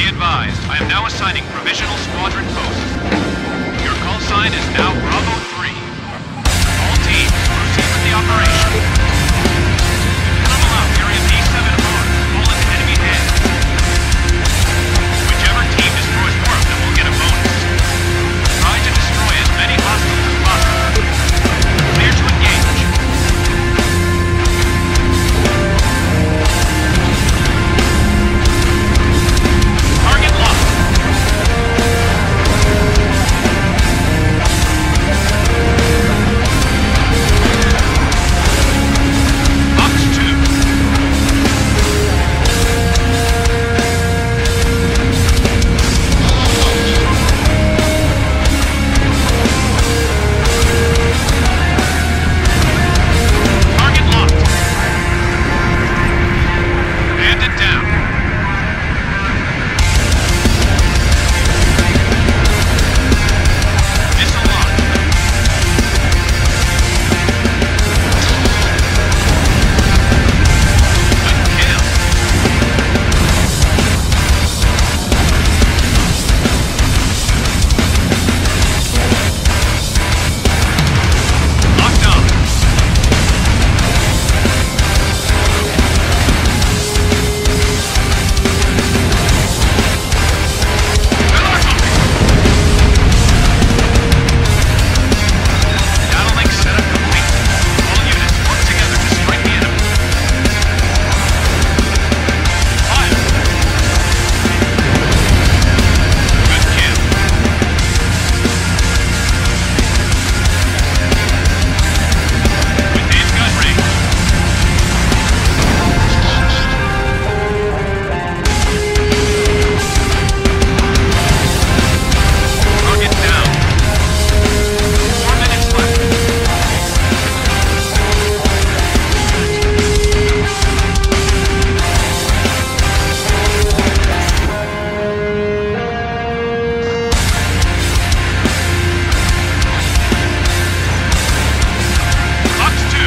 Be advised, I am now assigning provisional squadron posts. Your call sign is now Bravo 3. All teams, proceed with the operation. Tunnel out area B7 on. All in enemy hands. Whichever team destroys more of them will get a bonus. Try to destroy as many hostiles as possible. Clear to engage. Target locked. Box 2. Target locked. Bandit down. Missile launched. Good kill. Locked on. Battle link setup complete. All units work together to strike the enemy. Fire. Good kill. Within gun range. Target down. 4 minutes left. Box 2.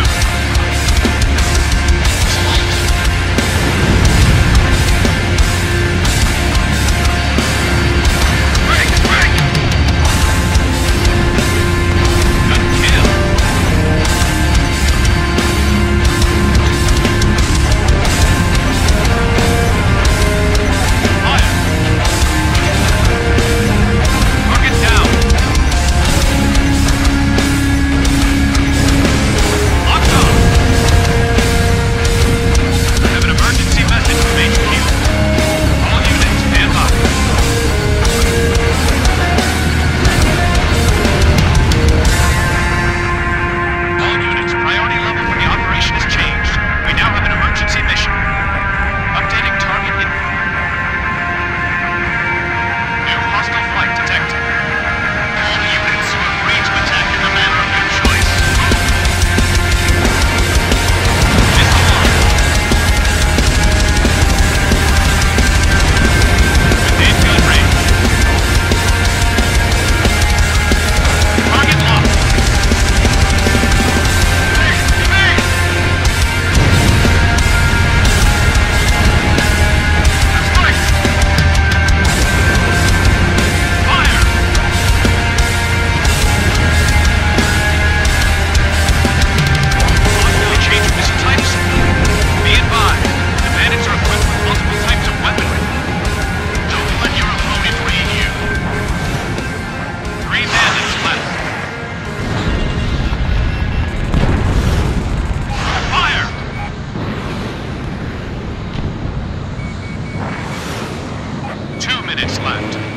Break, break. Good kill. Fire. Target down. Locked on. I have an emergency message from HQ. All units, stand by. All units, priority level for the operation has changed. We now have an emergency mission. Updating target info. New hostile flight detected. All units are free to attack in the manner of your choice. Missile launched. Within gun range. Target locked. Strike. Fire. Ongoing change of missile types. Be advised, the bandits are equipped with multiple types of weaponry. Don't let your opponent read you. 3 bandits left. Fire! 2 minutes left.